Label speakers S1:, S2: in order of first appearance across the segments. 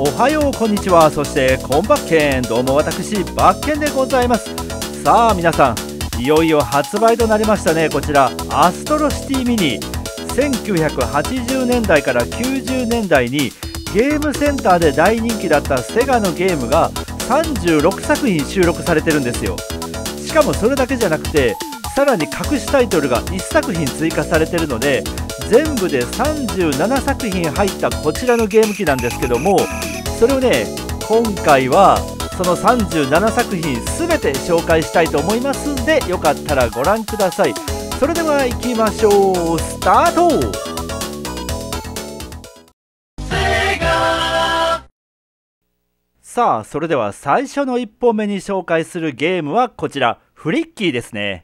S1: おはよう、こんにちは、そしてこんばっけん。どうも私バッケンでございます。さあ皆さん、いよいよ発売となりましたね。こちらアストロシティミニ。1980年代から90年代にゲームセンターで大人気だったセガのゲームが36作品収録されてるんですよ。しかもそれだけじゃなくて、さらに隠しタイトルが1作品追加されてるので、全部で37作品入ったこちらのゲーム機なんですけども、それをね、今回はその37作品全て紹介したいと思いますんで、よかったらご覧ください。それでは行きましょう。スタート。さあ、それでは最初の1本目に紹介するゲームはこちら、フリッキーですね。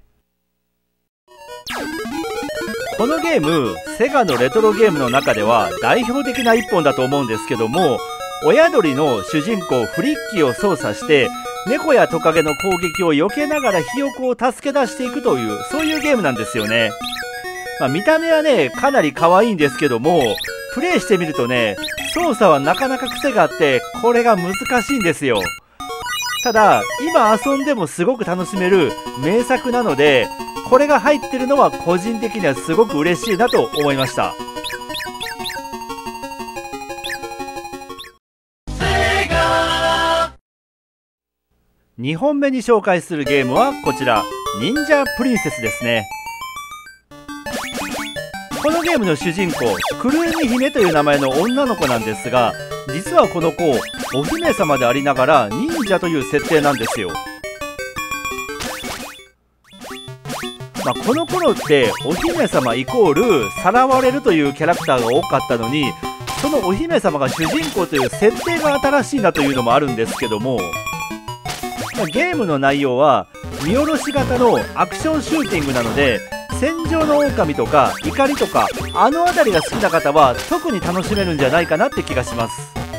S1: このゲーム、セガのレトロゲームの中では代表的な1本だと思うんですけども、親鳥の主人公フリッキーを操作して猫やトカゲの攻撃を避けながらひよこを助け出していくという、そういうゲームなんですよね。見た目はね、かなり可愛いんですけども、プレイしてみるとね、操作はなかなか癖があって、これが難しいんですよ。ただ今遊んでもすごく楽しめる名作なので、これが入ってるのは個人的にはすごく嬉しいなと思いました。2本目に紹介するゲームはこちら、忍者プリンセスですね。このゲームの主人公、くるみ姫という名前の女の子なんですが、実はこの子、お姫様でありながら忍者という設定なんですよ。この頃ってお姫様イコールさらわれるというキャラクターが多かったのに、そのお姫様が主人公という設定が新しいなというのもあるんですけども、ゲームの内容は見下ろし型のアクションシューティングなので、戦場の狼とか怒りとか、あの辺りが好きな方は特に楽しめるんじゃないかなって気がします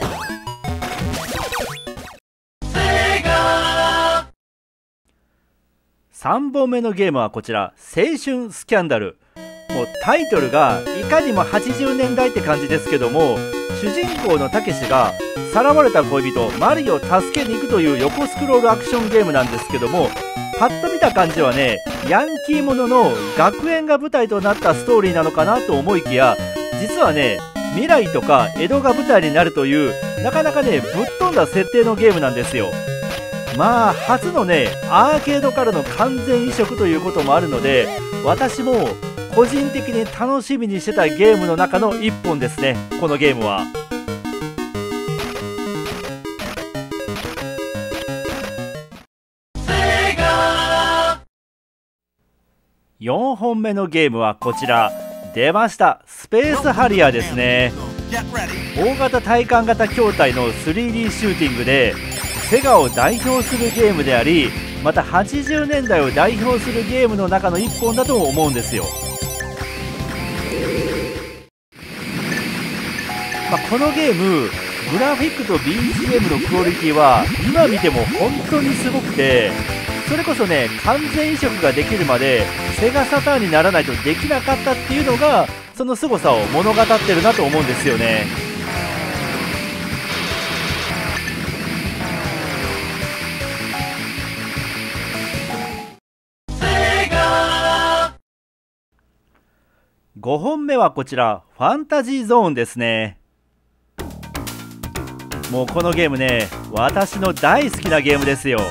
S1: 。3本目のゲームはこちら、青春スキャンダル。もうタイトルがいかにも80年代って感じですけども、主人公のたけしがさらわれた恋人マリを助けに行くという横スクロールアクションゲームなんですけども、パッと見た感じはね、ヤンキーものの学園が舞台となったストーリーなのかなと思いきや、実はね、未来とか江戸が舞台になるという、なかなかね、ぶっ飛んだ設定のゲームなんですよ。初のね、アーケードからの完全移植ということもあるので、私も個人的に楽しみにしてたゲームの中の1本ですね、このゲームは。4本目のゲームはこちら、出ました、スペースハリアーですね。大型対艦型筐体の 3D シューティングで、セガを代表するゲームであり、また80年代を代表するゲームの中の1本だと思うんですよ。このゲーム、グラフィックと BGM のクオリティは今見ても本当にすごくて、それこそね、完全移植ができるまでセガサターンにならないとできなかったっていうのが、その凄さを物語ってるなと思うんですよね。5本目はこちら、ファンタジーゾーンですね。もうこのゲームね、私の大好きなゲームですよ。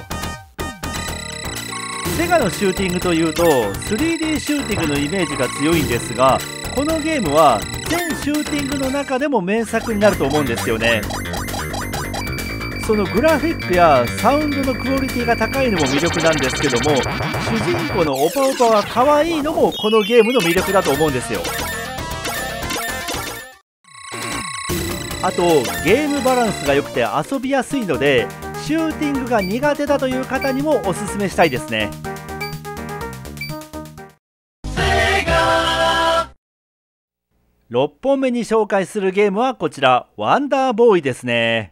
S1: セガのシューティングというと 3D シューティングのイメージが強いんですが、このゲームは全シューティングの中でも名作になると思うんですよね。そのグラフィックやサウンドのクオリティが高いのも魅力なんですけども、主人公のオパオパが可愛いのもこのゲームの魅力だと思うんですよ。あとゲームバランスが良くて遊びやすいので、シューティングが苦手だという方にもおすすめしたいですね。6本目に紹介するゲームはこちら、ワンダーボーイですね。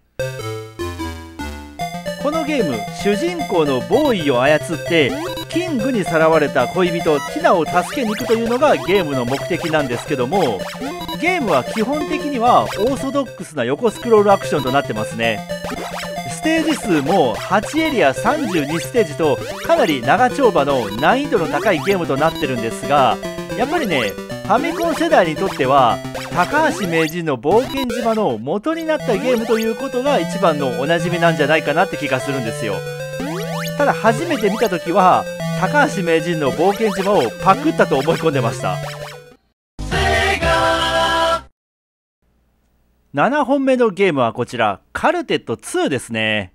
S1: このゲーム、主人公のボーイを操ってキングにさらわれた恋人ティナを助けに行くというのがゲームの目的なんですけども、 ゲームは基本的にはオーソドックスな横スクロールアクションとなってますね。ステージ数も8エリア32ステージとかなり長丁場の難易度の高いゲームとなってるんですが、やっぱりねファミコン世代にとっては高橋名人の冒険島の元になったゲームということが一番のおなじみなんじゃないかなって気がするんですよ。ただ初めて見た時は高橋名人の冒険島をパクったと思い込んでました。7本目のゲームはこちらカルテット2ですね。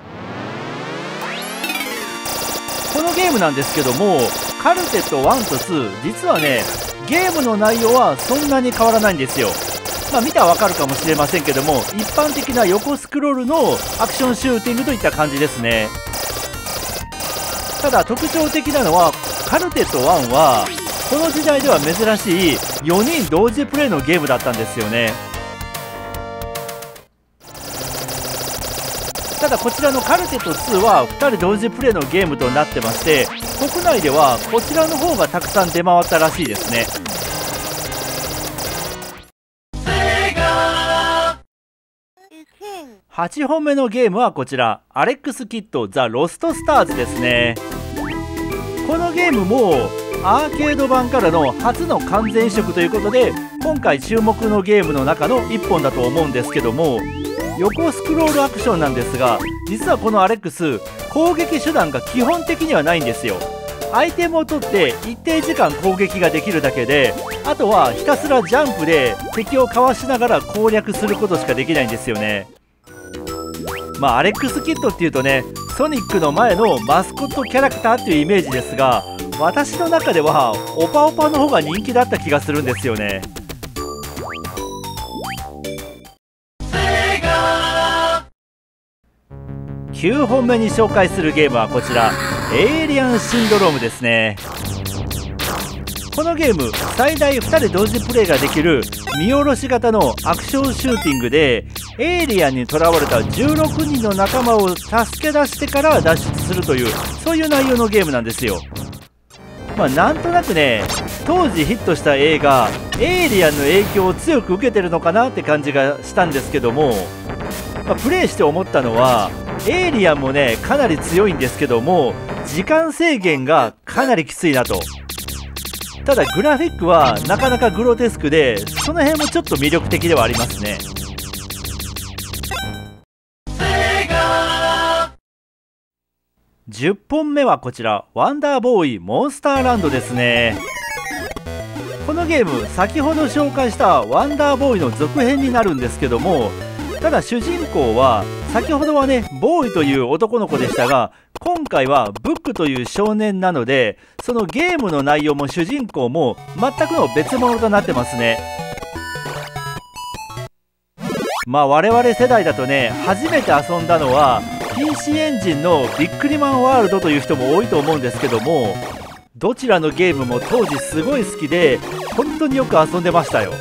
S1: このゲームなんですけども、カルテット1と2実はねゲームの内容はそんなに変わらないんですよ。見たらわかるかもしれませんけども、一般的な横スクロールのアクションシューティングといった感じですね。ただ特徴的なのはカルテット1はこの時代では珍しい4人同時プレイのゲームだったんですよね。ただこちらのカルテット2は2人同時プレイのゲームとなってまして、国内ではこちらの方がたくさん出回ったらしいですね。8本目のゲームはこちらアレックス・キッド・ザ・ロスト・スターズですね。このゲームもアーケード版からの初の完全移植ということで、今回注目のゲームの中の1本だと思うんですけども、横スクロールアクションなんですが、実はこのアレックス攻撃手段が基本的にはないんですよ。アイテムを取って一定時間攻撃ができるだけで、あとはひたすらジャンプで敵をかわしながら攻略することしかできないんですよね。アレックスキッドっていうとね、ソニックの前のマスコットキャラクターっていうイメージですが、私の中ではオパオパの方が人気だった気がするんですよね。9本目に紹介するゲームはこちらエイリアンシンドロームですね。このゲーム最大2人同時プレイができる見下ろし型のアクションシューティングで、エイリアンにとらわれた16人の仲間を助け出してから脱出するという、そういう内容のゲームなんですよ。なんとなくね当時ヒットした映画エイリアンの影響を強く受けてるのかなって感じがしたんですけども、プレイして思ったのはエイリアンもねかなり強いんですけども、時間制限がかなりきついなと。ただグラフィックはなかなかグロテスクで、その辺もちょっと魅力的ではありますね。10本目はこちらワンダーボーイモンスターランドですね。このゲーム先ほど紹介したワンダーボーイの続編になるんですけども、ただ主人公は先ほどはねボーイという男の子でしたが、今回はブックという少年なので、そのゲームの内容も主人公も全くの別物となってますね。我々世代だとね初めて遊んだのは PC エンジンのビックリマンワールドという人も多いと思うんですけども、どちらのゲームも当時すごい好きで本当によく遊んでましたよ。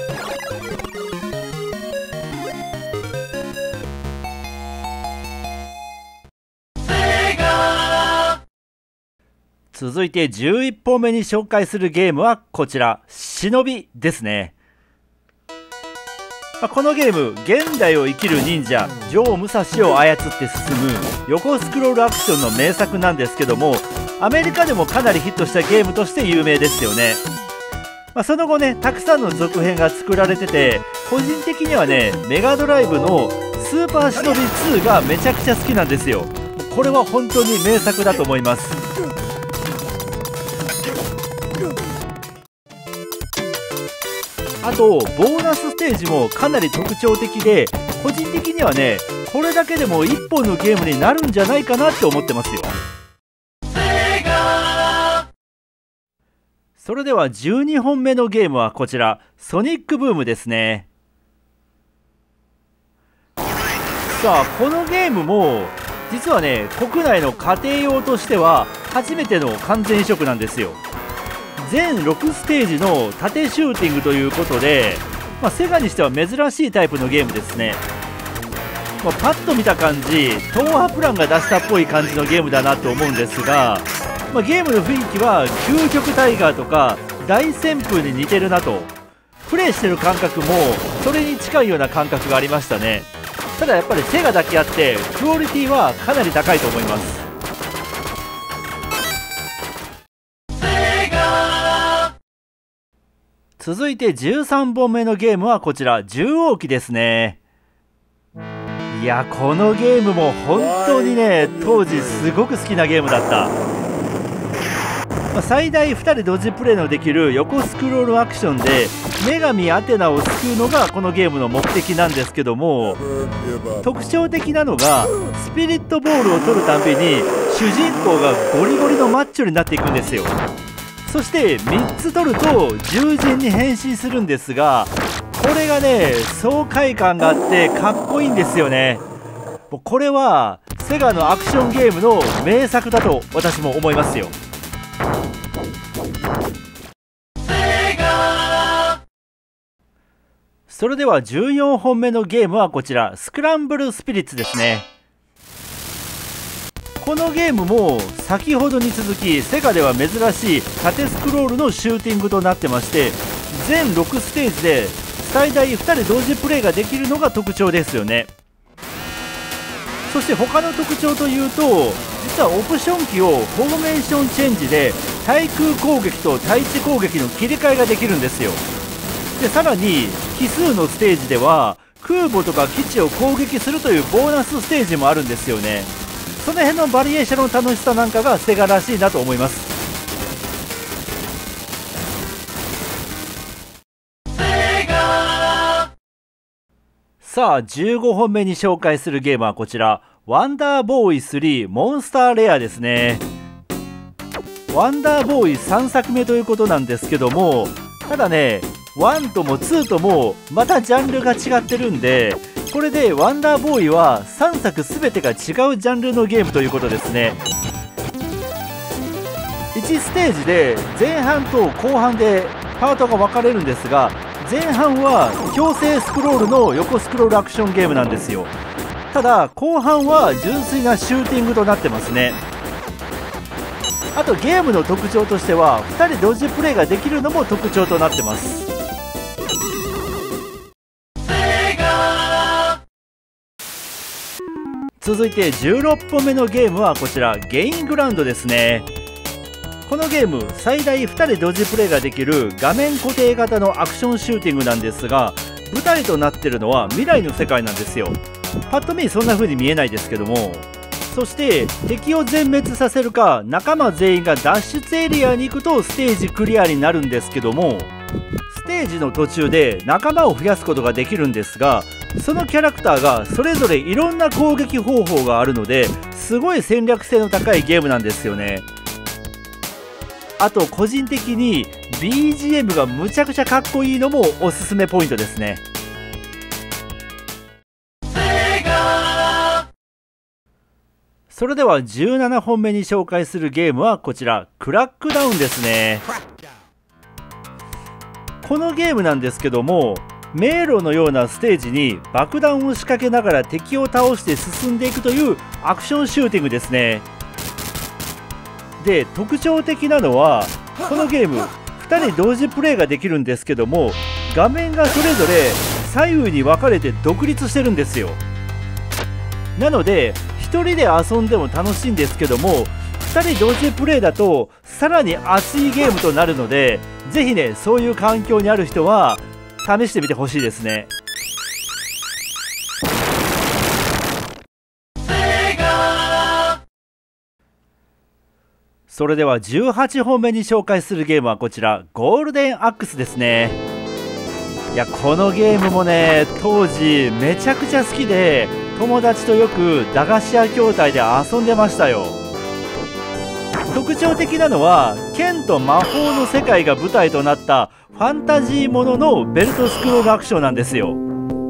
S1: 続いて11本目に紹介するゲームはこちら忍びですね。このゲーム現代を生きる忍者城武蔵を操って進む横スクロールアクションの名作なんですけども、アメリカでもかなりヒットしたゲームとして有名ですよね。その後ねたくさんの続編が作られてて、個人的にはねメガドライブのスーパー忍び2がめちゃくちゃ好きなんですよ。これは本当に名作だと思います。あとボーナスステージもかなり特徴的で、個人的にはねこれだけでも1本のゲームになるんじゃないかなって思ってますよ。それでは12本目のゲームはこちらソニックブームですね。さあこのゲームも実はね国内の家庭用としては初めての完全移植なんですよ。全6ステージの縦シューティングということで、セガにしては珍しいタイプのゲームですね。パッと見た感じ東亜プランが出したっぽい感じのゲームだなと思うんですが、ゲームの雰囲気は究極タイガーとか大旋風に似てるなと。 プレイしてる感覚もそれに近いような感覚がありましたね。ただやっぱりセガだけあってクオリティはかなり高いと思います。続いて13本目のゲームはこちら、獣王記ですね。いや、このゲームも本当にね、当時すごく好きなゲームだった。最大2人同時プレイのできる横スクロールアクションで女神アテナを救うのがこのゲームの目的なんですけども、特徴的なのがスピリットボールを取るたんびに主人公がゴリゴリのマッチョになっていくんですよ。そして3つ取ると獣人に変身するんですが、これがね爽快感があってかっこいいんですよね。これはセガのアクションゲームの名作だと私も思いますよ。それでは14本目のゲームはこちら、スクランブルスピリッツですね。このゲームも先ほどに続きセガでは珍しい縦スクロールのシューティングとなってまして、全6ステージで最大2人同時プレイができるのが特徴ですよね。そして他の特徴というと、実はオプションキーをフォーメーションチェンジで対空攻撃と対地攻撃の切り替えができるんですよ。でさらに奇数のステージでは空母とか基地を攻撃するというボーナスステージもあるんですよね。その辺のバリエーションの楽しさなんかがセガらしいなと思います。さあ15本目に紹介するゲームはこちら、ワンダーボーイ3モンスターレアですね。ワンダーボーイ3作目ということなんですけども、ただね1とも2ともまたジャンルが違ってるんで、これでワンダーボーイは3作全てが違うジャンルのゲームということですね。1ステージで前半と後半でパートが分かれるんですが、前半は強制スクロールの横スクロールアクションゲームなんですよ。ただ後半は純粋なシューティングとなってますね。あとゲームの特徴としては2人同時プレイができるのも特徴となってます。続いて16本目のゲームはこちら、ゲイングラウンドですね。このゲーム最大2人同時プレイができる画面固定型のアクションシューティングなんですが、舞台となっているのは未来の世界なんですよ。パッと見そんな風に見えないですけども、そして敵を全滅させるか仲間全員が脱出エリアに行くとステージクリアになるんですけども、ステージの途中で仲間を増やすことができるんですが、そのキャラクターがそれぞれいろんな攻撃方法があるので、すごい戦略性の高いゲームなんですよね。あと個人的に BGM がむちゃくちゃかっこいいのもおすすめポイントですね。それでは17本目に紹介するゲームはこちら、クラックダウンですね。このゲームなんですけども、迷路のようなステージに爆弾を仕掛けながら敵を倒して進んでいくというアクションシューティングですね。で特徴的なのは、このゲーム2人同時プレイができるんですけども、画面がそれぞれ左右に分かれて独立してるんですよ。なので1人で遊んでも楽しいんですけども、2人同時プレイだとさらに熱いゲームとなるので、ぜひねそういう環境にある人は試してみてほしいですね。それでは18本目に紹介するゲームはこちら、ゴールデンアックスですね。いやこのゲームもね当時めちゃくちゃ好きで、友達とよく駄菓子屋筐体で遊んでましたよ。特徴的なのは剣と魔法の世界が舞台となったファンタジーもののベルトスクロールアクションなんですよ。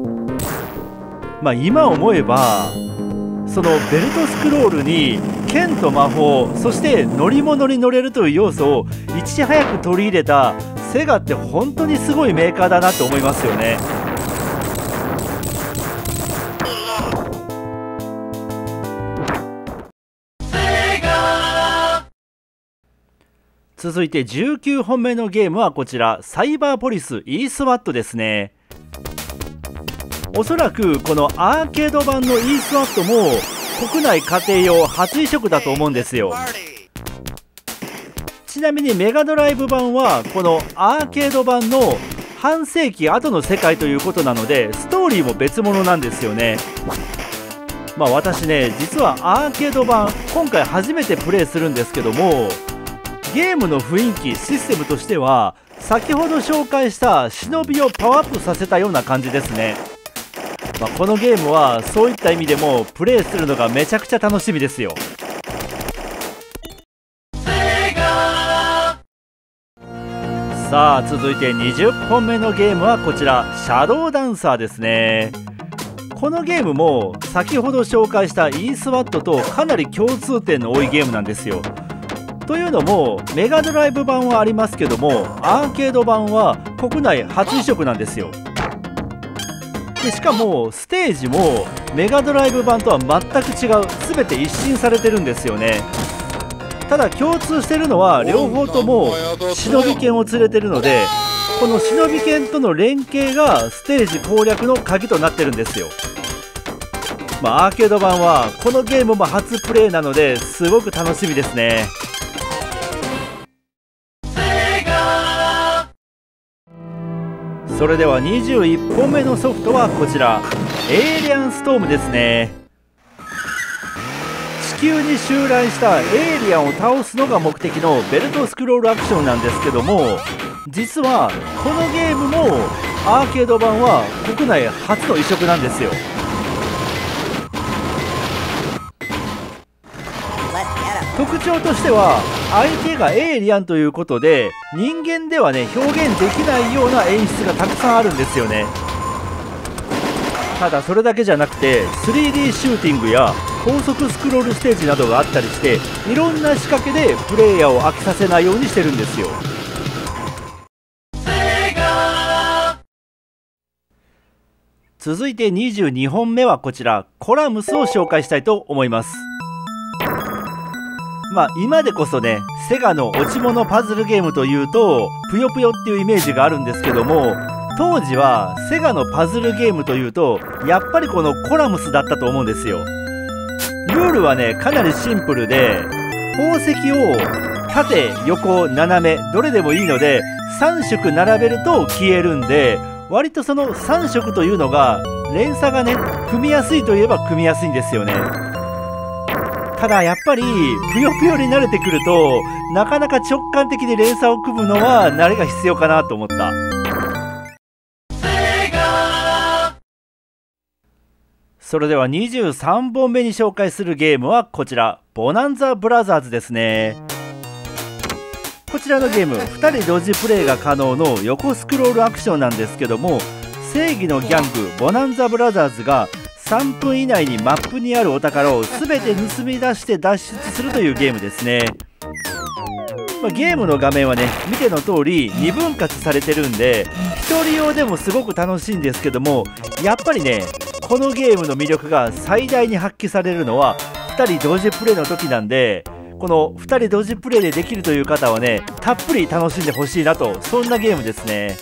S1: 今思えばそのベルトスクロールに剣と魔法、そして乗り物に乗れるという要素をいち早く取り入れたセガって本当にすごいメーカーだなと思いますよね。 続いて19本目のゲームはこちら、サイバーポリス eSWAT ですね。おそらくこのアーケード版の eSWAT も国内家庭用初移植だと思うんですよ。ちなみにメガドライブ版はこのアーケード版の半世紀後の世界ということなので、ストーリーも別物なんですよね。私ね、実はアーケード版今回初めてプレイするんですけども、ゲームの雰囲気、システムとしては先ほど紹介した忍びをパワーアップさせたような感じですね。このゲームはそういった意味でもプレイするのがめちゃくちゃ楽しみですよ。さあ続いて20本目のゲームはこちら、シャドウダンサーですね。このゲームも先ほど紹介した eSWAT とかなり共通点の多いゲームなんですよ。というのもメガドライブ版はありますけども、アーケード版は国内初移植なんですよ。でしかもステージもメガドライブ版とは全く違う、全て一新されてるんですよね。ただ共通してるのは両方とも忍び犬を連れてるので、この忍び犬との連携がステージ攻略の鍵となってるんですよ。アーケード版はこのゲームも初プレイなのですごく楽しみですね。それでは21本目のソフトはこちら、エイリアンストームですね。地球に襲来したエイリアンを倒すのが目的のベルトスクロールアクションなんですけども、実はこのゲームもアーケード版は国内初の移植なんですよ。特徴としては相手がエイリアンということで、人間ではね表現できないような演出がたくさんあるんですよね。ただそれだけじゃなくて 3D シューティングや高速スクロールステージなどがあったりして、いろんな仕掛けでプレイヤーを飽きさせないようにしてるんですよ。続いて22本目はこちら、コラムスを紹介したいと思います。今でこそね、セガの落ち物パズルゲームというとぷよぷよっていうイメージがあるんですけども、当時はセガのパズルゲームというとやっぱりこのコラムスだったと思うんですよ。ルールはねかなりシンプルで、宝石を縦横斜めどれでもいいので3色並べると消えるんで、割とその3色というのが連鎖がね組みやすいといえば組みやすいんですよね。ただやっぱりぷよぷよに慣れてくるとなかなか直感的に連鎖を組むのは慣れが必要かなと思った。それでは23本目に紹介するゲームはこちら、ボナンザブラザーズですね。こちらのゲーム2人同時プレイが可能の横スクロールアクションなんですけども、正義のギャングボナンザブラザーズが3分以内にマップにあるお宝を全て盗み出して脱出するというゲームですね。ゲームの画面はね見ての通り2分割されてるんで1人用でもすごく楽しいんですけども、やっぱりねこのゲームの魅力が最大に発揮されるのは2人同時プレイの時なんで、この2人同時プレイでできるという方はねたっぷり楽しんでほしいなと、そんなゲームですね。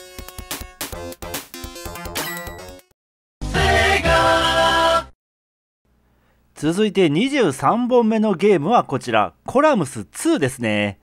S1: 続いて23本目のゲームはこちら、コラムス2ですね。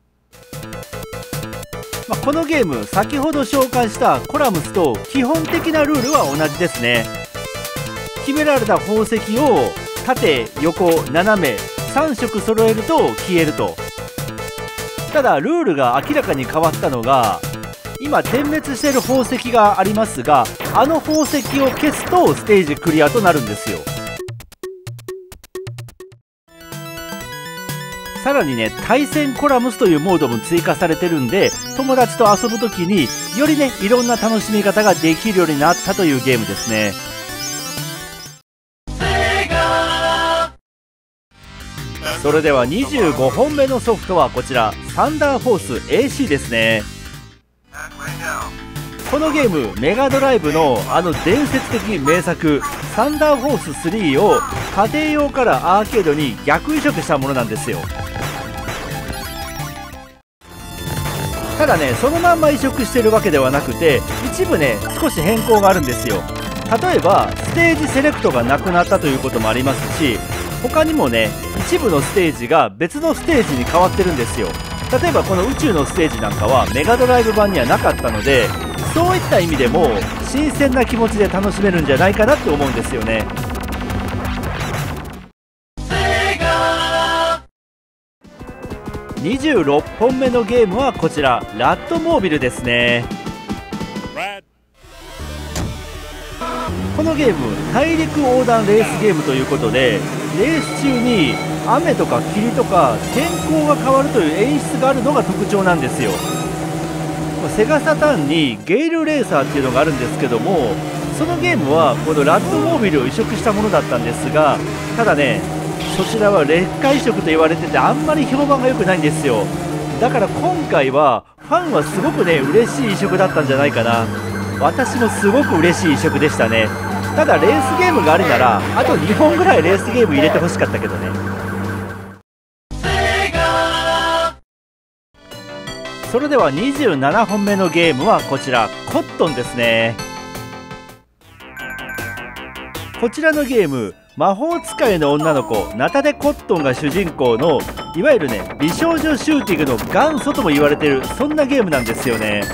S1: このゲーム先ほど紹介したコラムスと基本的なルールは同じですね。決められた宝石を縦横斜め3色揃えると消えると。ただルールが明らかに変わったのが、今点滅している宝石がありますが、あの宝石を消すとステージクリアとなるんですよ。さらにね対戦コラムスというモードも追加されてるんで、友達と遊ぶ時によりねいろんな楽しみ方ができるようになったというゲームですね。それでは25本目のソフトはこちら、サンダーフォース AC ですね。このゲームメガドライブのあの伝説的名作サンダーフォース3を家庭用からアーケードに逆移植したものなんですよ。 ただね、そのまんま移植してるわけではなくて、一部ね少し変更があるんですよ。例えばステージセレクトがなくなったということもありますし、他にもね一部のステージが別のステージに変わってるんですよ。例えばこの宇宙のステージなんかはメガドライブ版にはなかったので、そういった意味でも新鮮な気持ちで楽しめるんじゃないかなって思うんですよね。26本目のゲームはこちら、ラットモービルですね。このゲーム大陸横断レースゲームということで、レース中に雨とか霧とか天候が変わるという演出があるのが特徴なんですよ。セガサターンにゲイルレーサーっていうのがあるんですけども、そのゲームはこのラットモービルを移植したものだったんですが、ただねそちらは劣化移植と言われててあんまり評判が良くないんですよ。だから今回はファンはすごくね嬉しい移植だったんじゃないかな。私もすごく嬉しい移植でしたね。ただレースゲームがあるならあと2本ぐらいレースゲーム入れてほしかったけどね。それでは27本目のゲームはこちら、コットンですね。こちらのゲーム、魔法使いの女の子ナタデ・コットンが主人公のいわゆるね美少女シューティングの元祖とも言われている、そんなゲームなんですよね。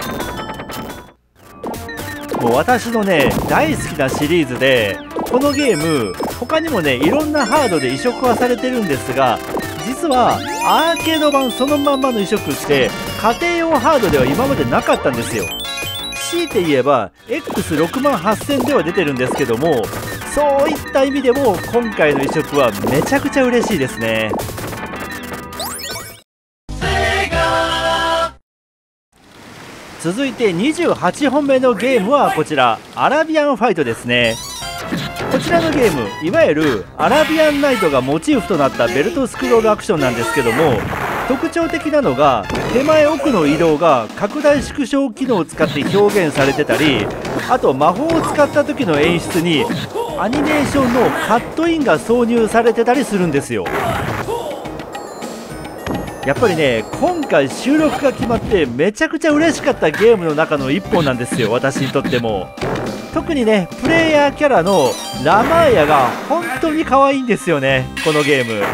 S1: もう私のね大好きなシリーズで、このゲーム他にもねいろんなハードで移植はされてるんですが、実はアーケード版そのまんまの移植って家庭用ハードでは今までなかったんですよ。強いて言えば X68000 では出てるんですけども、そういった意味でも今回の移植はめちゃくちゃ嬉しいですね。続いて28本目のゲームはこちら、アラビアンファイトですね。こちらのゲーム、いわゆるアラビアンナイトがモチーフとなったベルトスクロールアクションなんですけども、特徴的なのが手前奥の移動が拡大縮小機能を使って表現されてたり、あと魔法を使った時の演出にアニメーションのカットインが挿入されてたりするんですよ。やっぱりね今回収録が決まってめちゃくちゃ嬉しかったゲームの中の1本なんですよ、私にとっても。特にねプレイヤーキャラのラマーヤが本当に可愛いんですよね、このゲーム。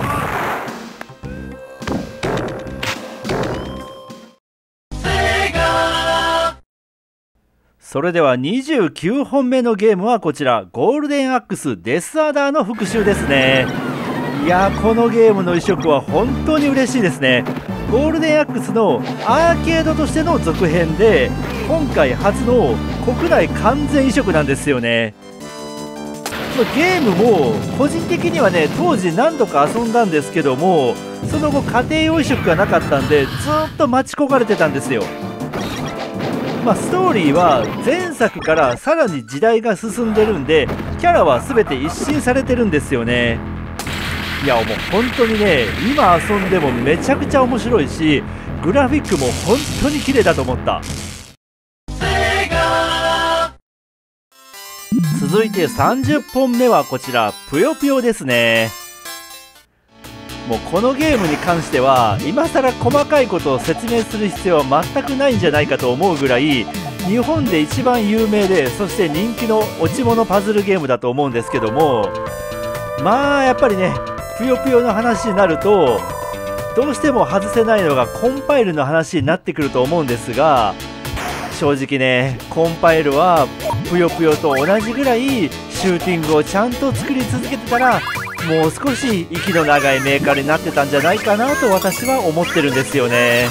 S1: それでは29本目のゲームはこちら、ゴールデンアックスデスアダーの復習ですね。いやー、このゲームの移植は本当に嬉しいですね。ゴールデンアックスのアーケードとしての続編で今回初の国内完全移植なんですよね。ゲームも個人的にはね当時何度か遊んだんですけども、その後家庭用移植がなかったんでずっと待ち焦がれてたんですよ。ストーリーは前作からさらに時代が進んでるんで、キャラは全て一新されてるんですよね。いやもう本当にね今遊んでもめちゃくちゃ面白いし、グラフィックも本当に綺麗だと思った。続いて30本目はこちら、ぷよぷよですね。もうこのゲームに関しては今更細かいことを説明する必要は全くないんじゃないかと思うぐらい、日本で一番有名でそして人気の落ち物パズルゲームだと思うんですけども、やっぱりねぷよぷよの話になるとどうしても外せないのがコンパイルの話になってくると思うんですが、正直ねコンパイルはぷよぷよと同じぐらいシューティングをちゃんと作り続けてたら、もう少し息の長いメーカーになってたんじゃないかなと私は思ってるんですよね。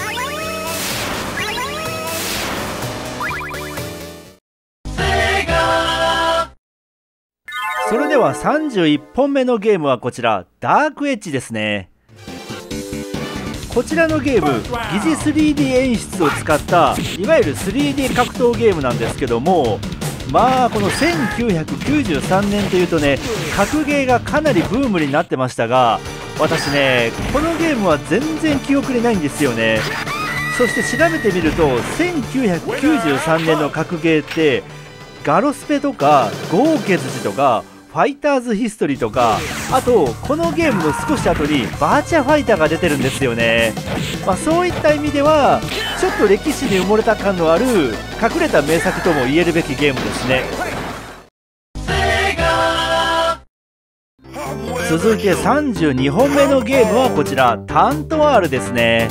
S1: それでは31本目のゲームはこちら、ダークエッジですね。こちらのゲーム疑似 3D 演出を使ったいわゆる 3D 格闘ゲームなんですけども、この1993年というとね格ゲーがかなりブームになってましたが、私ねこのゲームは全然記憶にないんですよね。そして調べてみると1993年の格ゲーってガロスペとかゴーケズジとかファイターズヒストリーとか、あとこのゲームの少し後にバーチャファイターが出てるんですよね。そういった意味ではちょっと歴史に埋もれた感のある隠れた名作とも言えるべきゲームですね。続いて32本目のゲームはこちらタントワールですね。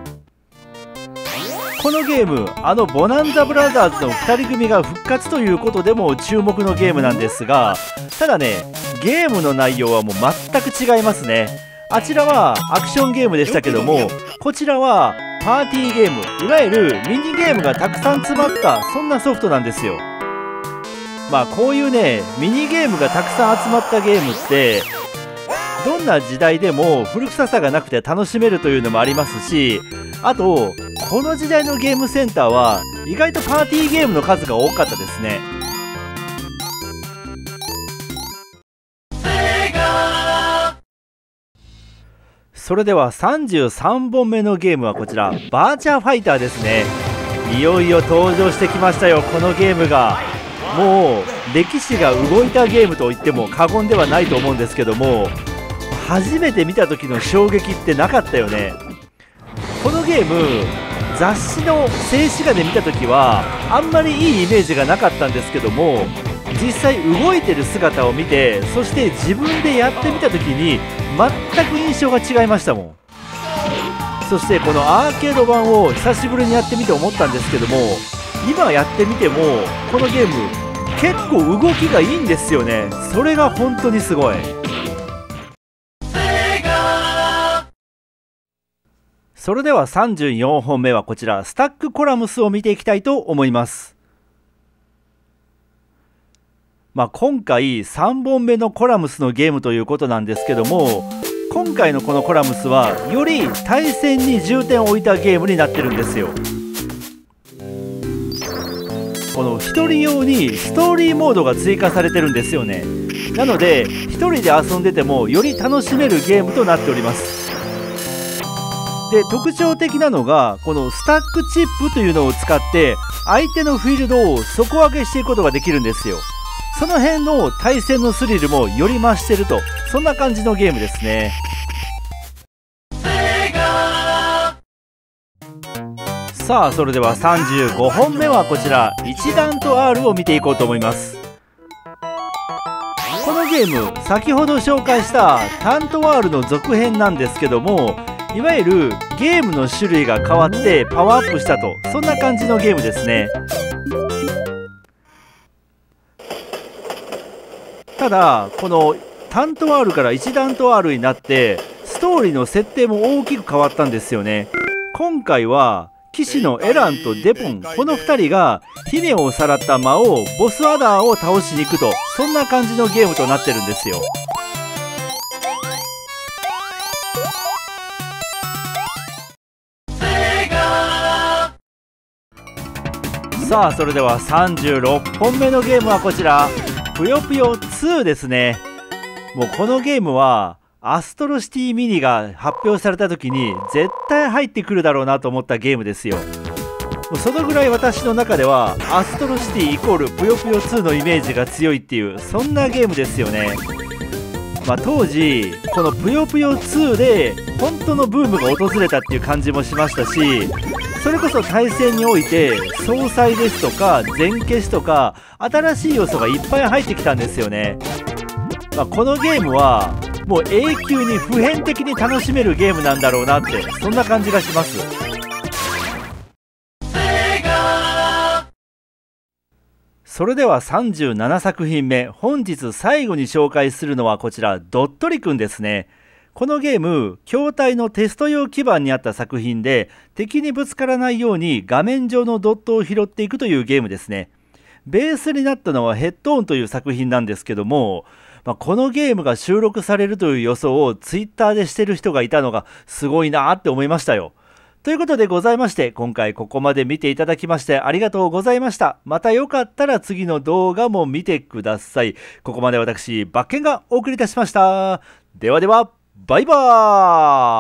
S1: このゲームボナンザブラザーズの2人組が復活ということでも注目のゲームなんですが、ただねゲームの内容はもう全く違いますね。あちらはアクションゲームでしたけども、こちらはパーティーゲーム、いわゆるミニゲームがたくさん詰まったそんなソフトなんですよ。こういうねミニゲームがたくさん集まったゲームってどんな時代でも古臭さがなくて楽しめるというのもありますし、あとこの時代のゲームセンターは意外とパーティーゲームの数が多かったですね。それでは33本目のゲームはこちらバーチャファイターですね。いよいよ登場してきましたよ、このゲームが。もう歴史が動いたゲームと言っても過言ではないと思うんですけども、初めて見た時の衝撃ってなかったよね。このゲーム雑誌の静止画で見た時はあんまりいいイメージがなかったんですけども、実際動いてる姿を見て、そして自分でやってみた時に全く印象が違いましたもん。そしてこのアーケード版を久しぶりにやってみて思ったんですけども、今やってみてもこのゲーム結構動きがいいんですよね。それが本当にすごい。それでは34本目はこちらスタックコラムスを見ていきたいと思います。今回3本目のコラムスのゲームということなんですけども、今回のこのコラムスはより対戦に重点を置いたゲームになってるんですよ。この1人用にストーリーモードが追加されてるんですよね。なので1人で遊んでてもより楽しめるゲームとなっております。で、特徴的なのがこのスタックチップというのを使って相手のフィールドを底上げしていくことができるんですよ。その辺の対戦のスリルもより増してると、そんな感じのゲームですね。さあ、それでは35本目はこちら一段と R を見ていこうと思います。このゲーム先ほど紹介したタントワールの続編なんですけども、いわゆるゲームの種類が変わってパワーアップしたと、そんな感じのゲームですね。ただこのタントワールから一段と R になってストーリーの設定も大きく変わったんですよね。今回は騎士のエランとデポン、この2人が姫をさらった魔王ボスアダーを倒しに行くと、そんな感じのゲームとなってるんですよ。さあ、それでは36本目のゲームはこちらぷよぷよ2ですね。もうこのゲームはアストロシティミニが発表された時に絶対入ってくるだろうなと思ったゲームですよ。もうそのぐらい私の中ではアストロシティイコールぷよぷよ2のイメージが強いっていう、そんなゲームですよね。当時このぷよぷよ2で本当のブームが訪れたっていう感じもしましたし、それこそ対戦において総裁ですとか全消しとか新しい要素がいっぱい入ってきたんですよね。このゲームはもう永久に普遍的に楽しめるゲームなんだろうなって、そんな感じがします。それでは37作品目、本日最後に紹介するのはこちらドットリくんですね。このゲーム、筐体のテスト用基板にあった作品で、敵にぶつからないように画面上のドットを拾っていくというゲームですね。ベースになったのはヘッドオンという作品なんですけども、このゲームが収録されるという予想をツイッターでしてる人がいたのがすごいなって思いましたよ。ということでございまして、今回ここまで見ていただきましてありがとうございました。またよかったら次の動画も見てください。ここまで私、バッケンがお送りいたしました。ではでは、バイバーイ。